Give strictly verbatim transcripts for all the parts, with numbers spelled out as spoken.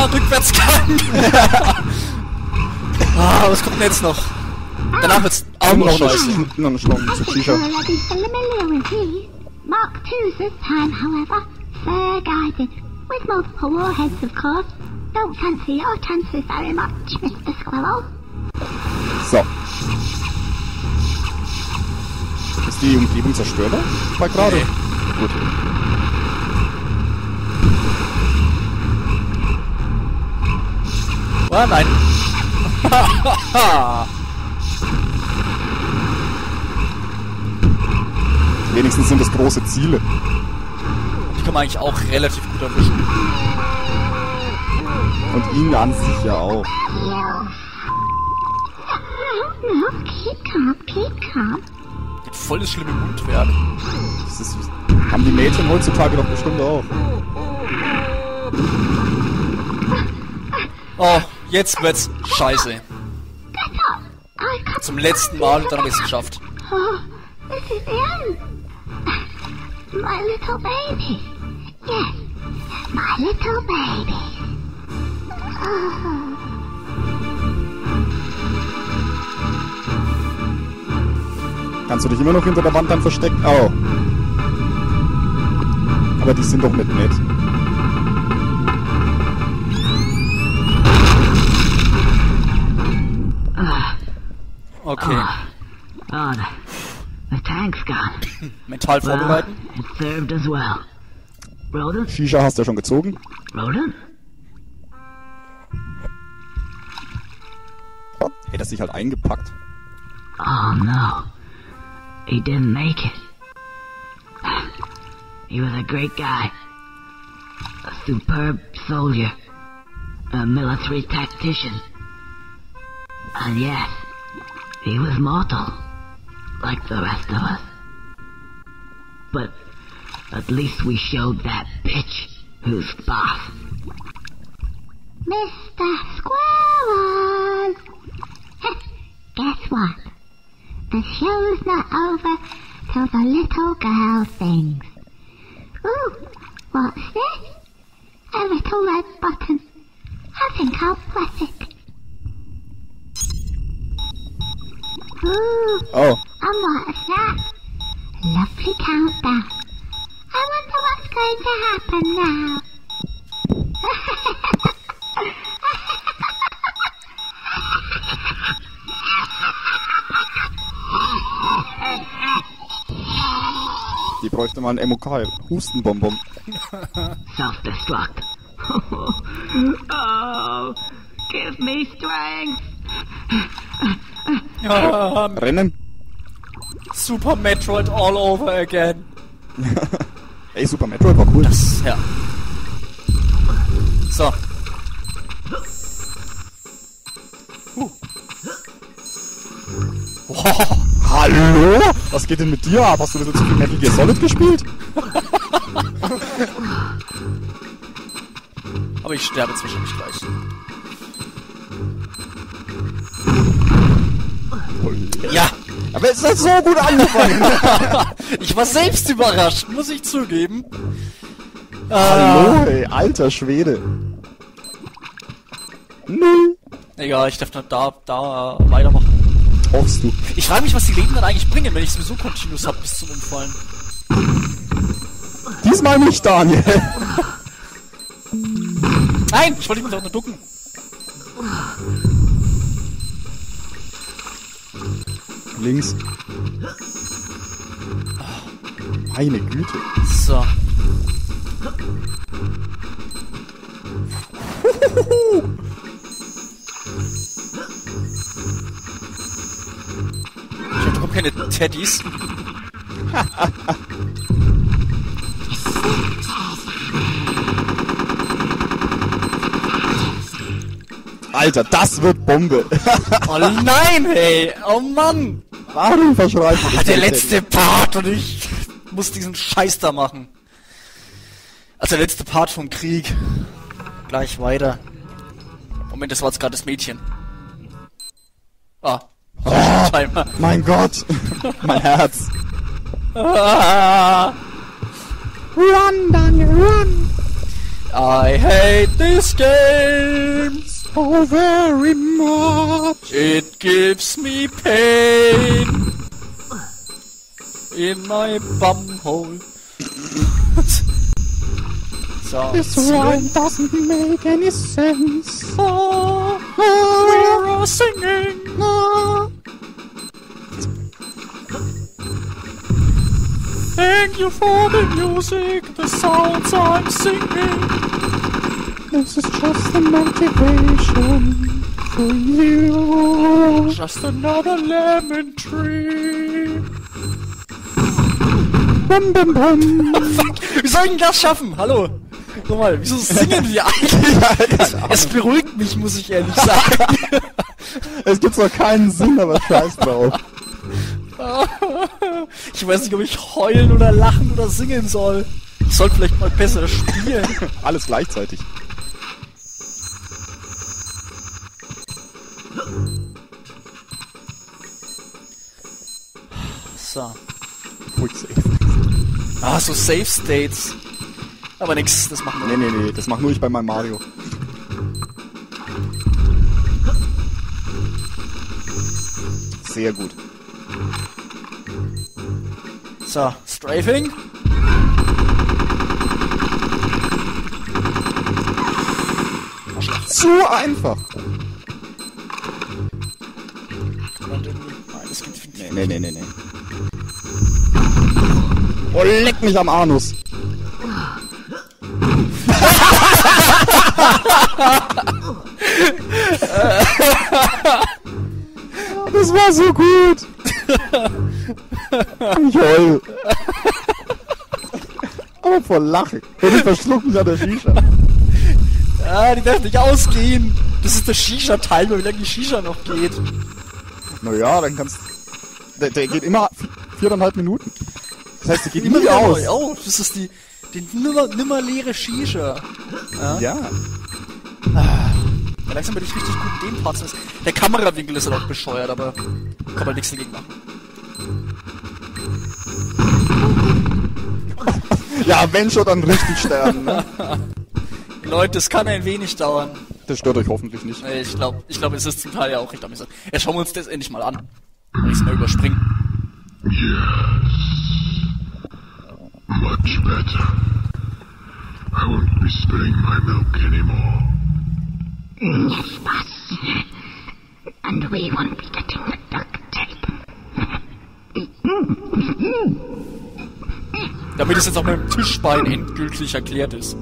Ah, Rückwärtsgang! Ah, was kommt denn jetzt noch? Danach wird's auch noch scheiße. Noch eine Schlange zu Shisha. Mark two's this time, however. Fair guided. With multiple warheads, of course. Don't fancy your chances very much, Mister Squirrel. So. Ist die Umgebung zerstört? Bei gerade? Nee. Gut. Oh nein. Wenigstens sind das große Ziele. Die kann man eigentlich auch relativ gut erwischen. Und ihn an sich ja auch. No, keep calm, keep calm. Die hat voll das schlimme Mundwerk. Das ist, haben die Mädchen heutzutage doch bestimmt auch. Oh, jetzt wird's scheiße. Zum letzten Mal und dann hab ich's geschafft. Oh, this is the end. My little baby. Yes, my little baby. Oh. Kannst du dich immer noch hinter der Wand dann verstecken? Oh. Aber die sind doch nicht nett. Okay. Oh, the, the tank's gone. Mental vorbereiten. Well, it served as well. Rodent? Shisha hast du ja schon gezogen. Rodent? Hätte er sich halt eingepackt. Oh no. He didn't make it. He was a great guy. A superb soldier. A military tactician. And yes, he was mortal. Like the rest of us. But at least we showed that bitch who's boss. Mister Squirrel! Guess what? The show's not over till the little girl sings. Ooh, what's this? A little red button. I think I'll press it. Ooh, Oh. and what's that? Lovely countdown. I wonder what's going to happen now. Die bräuchte mal ein M O K. Hustenbonbon. Self-destruct. Oh, give me strength. Ja, Rennen. Super Metroid all over again. Ey, Super Metroid war cool. Das, ja. So. Huh. Wow. Hallo? Was geht denn mit dir ab? Hast du wieder zu viel Metal Gear Solid gespielt? Aber ich sterbe jetzt wahrscheinlich gleich. Ja. Aber es hat so gut angefangen. Ich war selbst überrascht, muss ich zugeben. Hallo, ey, alter Schwede. Null. Egal, ich darf da, da, da weitermachen. Hoffst du. Ich frage mich, was die Leben dann eigentlich bringen, wenn ich sowieso Continuous hab bis zum Umfallen. Diesmal nicht, Daniel. Nein, ich wollte mich doch nur ducken. Links. Meine Güte. So. Ich hab doch keine Teddys. Alter, das wird Bombe. Oh nein, hey! Oh Mann! Warum verschreibst du Ah, der letzte Part und ich muss diesen Scheiß da machen. Also der letzte Part vom Krieg. Gleich weiter. Moment, das war jetzt gerade das Mädchen. Ah. Oh, Timer. mein Gott. Mein Herz. Ah. Run, Daniel, run. I hate this game so very much. It gives me pain in my bumhole. So, This rhyme doesn't make any sense. oh, we're all singing. Thank you for the music, the sounds I'm singing. This is just a motivation for you. Just another lemon tree. Bum, bum, bum. Wie soll ich denn das schaffen? Hallo? Nochmal, wieso singen wir eigentlich? Es beruhigt mich, muss ich ehrlich sagen. Es gibt zwar keinen Sinn, aber scheiß drauf. Ich weiß nicht, ob ich heulen oder lachen oder singen soll. Ich sollte vielleicht mal besser spielen. Alles gleichzeitig. So. Quick save. Ah, so Save States. Aber nix, das machen wir. Nee, nee, nee, das mach nur ich bei meinem Mario. Sehr gut. So, Strafing. Zu einfach. Nein, das geht nicht. Nee, nee, nee, nee, nee. Oh, leck mich am Anus. Das war so gut. Ich heul. Aber vor Lachen. Und ich verschluck mich an der Shisha. Ah, die darf nicht ausgehen. Das ist der Shisha-Teil, wie lange die Shisha noch geht. Naja, dann kannst der, der geht immer viereinhalb Minuten. Das heißt, der geht Immer nie wieder aus. neu auf. Das ist die, die nimmer, nimmer leere Shisha. Ja. Ja. Ja, langsam bin ich richtig gut in dem Part. Der Kamerawinkel ist halt auch bescheuert, aber kann man nichts dagegen machen. Ja, wenn schon, dann richtig sterben, ne? Leute, es kann ein wenig dauern. Das stört euch hoffentlich nicht. Nee, Ich glaube, ich glaub, es ist zum Teil ja auch recht amüsant. Ja, schauen wir uns das endlich mal an. Wenn ich es mal überspringen. Much better. I won't be spilling my milk anymore. Yes, boss. And we won't be getting the duct tape. Damit es jetzt auch mit dem Tischbein endgültig erklärt ist.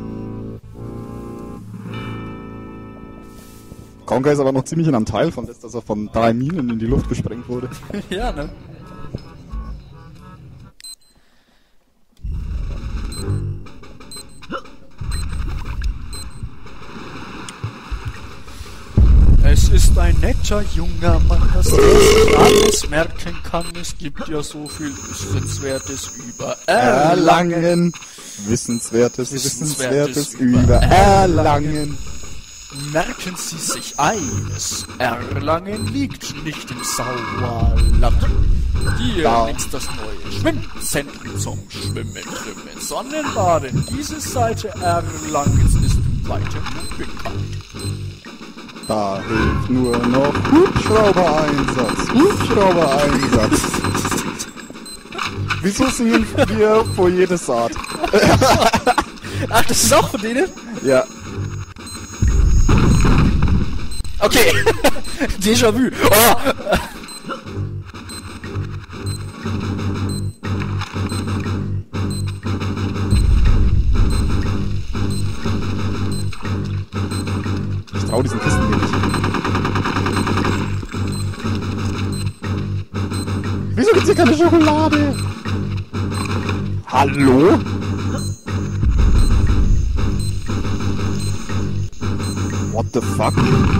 Conker ist aber noch ziemlich in einem Teil von das, dass er von drei Minen in die Luft gesprengt wurde. Ja, ne? Es ist ein netter junger Mann, dass er sich alles merken kann. Es gibt ja so viel Wissenswertes über Erlangen. Erlangen. Wissenswertes, Wissenswertes Wissenswertes über über Erlangen. Merken Sie sich eines, Erlangen liegt nicht im Sauerland. Hier Da. ist das neue Schwimmzentrum zum Schwimmen, Schwimmen, Sonnenbaden. Diese Seite Erlangens ist weiter unbekannt. Da hilft nur noch Hubschrauber-Einsatz. Hubschrauber-Einsatz. Wieso singen wir vor jeder Saat? Ach, das ist auch von denen? Ja. Okay. Déjà-vu. Oh. Ich trau diesen Kisten hier nicht. Wieso gibt's hier keine Schokolade? Hallo? What the fuck?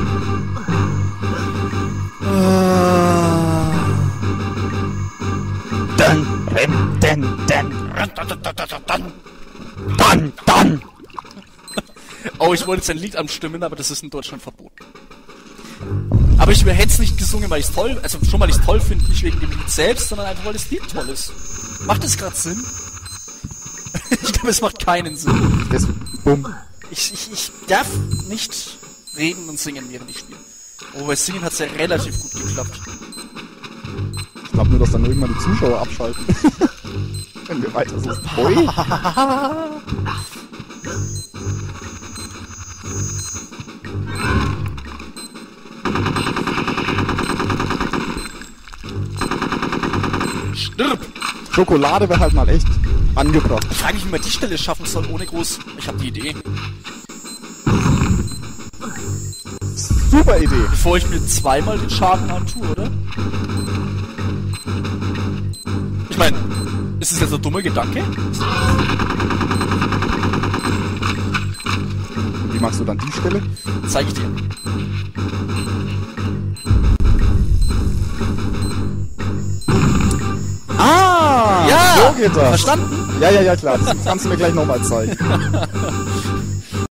Dann, dann, dann, dann, dann, dann. Oh, ich wollte jetzt ein Lied anstimmen, aber das ist in Deutschland verboten. Aber ich hätte es nicht gesungen, weil ich es toll, also schon weil ich es toll finde, nicht wegen dem Lied selbst, sondern einfach weil das Lied toll ist. Macht das gerade Sinn? Ich glaube, es macht keinen Sinn. Das, bumm, Ich, ich, ich darf nicht reden und singen, während ich spiele. Oh, bei Singen hat's ja relativ gut geklappt. Ich glaube nur, dass dann irgendwann die Zuschauer abschalten. Wenn wir weiter so... Ui. Stirb! Schokolade wäre halt mal echt angebracht. Ich frage mich, wie man die Stelle schaffen soll, ohne groß... Ich habe die Idee. Super Idee. Bevor ich mir zweimal den Schaden antue, oder? Ich meine, ist es jetzt ein dummer Gedanke? Wie machst du dann die Stelle? Zeig ich dir. Ah! Ja! So geht das. Verstanden? Ja, ja, ja, klar. Das kannst du mir gleich nochmal zeigen.